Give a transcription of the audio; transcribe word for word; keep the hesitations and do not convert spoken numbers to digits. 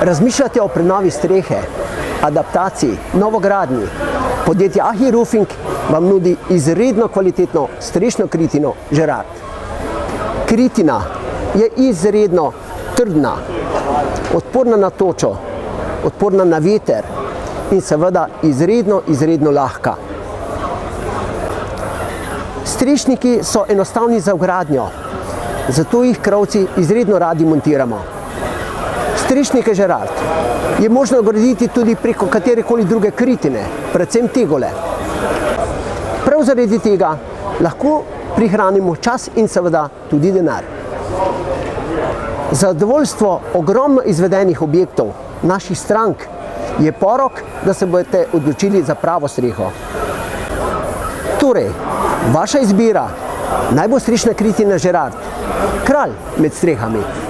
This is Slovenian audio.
Razmišljate o prenovi strehe, adaptaciji, novogradnji? Podjetje Ahi Roofing vam nudi izredno kvalitetno strešno kritino Gerard. Kritina je izredno trdna, odporna na točo, odporna na veter in seveda izredno, izredno lahka. Strešniki so enostavni za vgradnjo, zato jih krovci izredno radi montiramo. Strešnike Gerard je možno graditi tudi preko katerekoli druge kritine, predvsem tegole. Prav zaradi tega lahko prihranimo čas in seveda tudi denar. Zadovoljstvo ogromno izvedenih objektov naših strank je porok, da se boste odločili za pravo streho. Torej, vaša izbira naj bo strešna kritina Gerard, kralj med strehami.